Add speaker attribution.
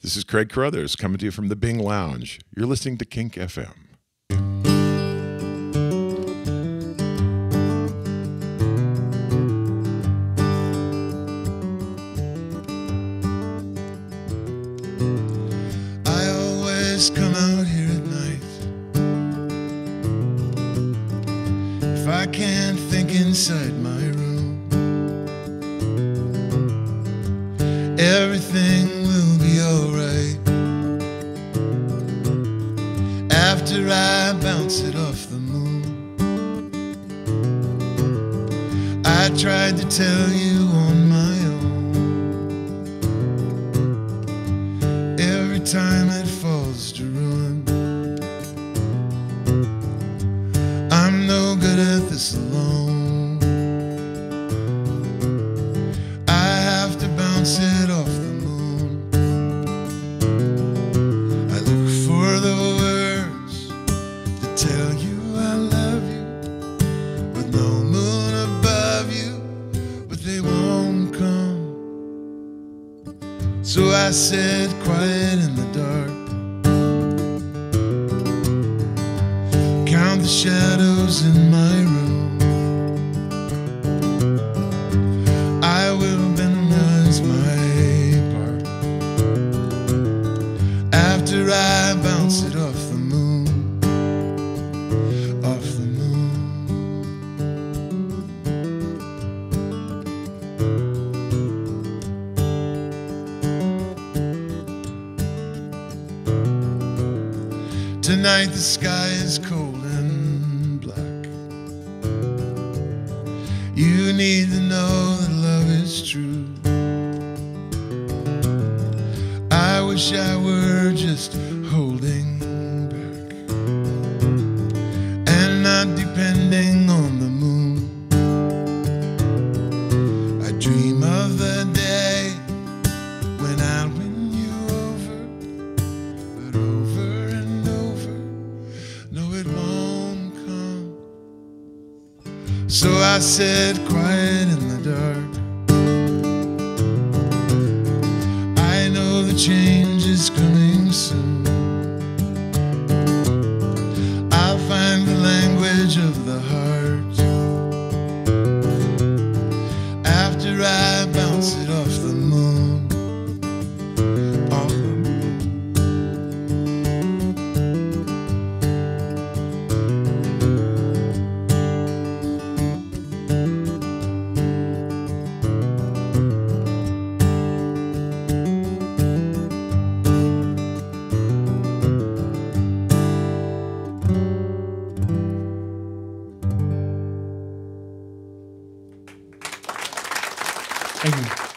Speaker 1: This is Craig Carruthers coming to you from the Bing Lounge. You're listening to Kink FM.
Speaker 2: I always come out here at night. If I can't think inside my room, everything will be alright. After I bounce it off the moon, I tried to tell you on my own. Every time it falls to ruin, I'm no good at this alone. I have to bounce it off the moon. I look for the words to tell you I love you, with no moon above you, but they won't come. So I said quiet in the dark, count the shadows in my room. I will minimize my part after I bounce it off the moon, off the moon. Tonight the sky is cold and black. You need to know that love is true. I wish I were just holding back and not depending on the moon. I dream of the day when I'll win you over, but over and over, no, it won't come. So I said quiet in the dark, I know the change is coming soon. I'll find the language of the heart after I bounce it off the moon, off the moon.
Speaker 3: Thank you.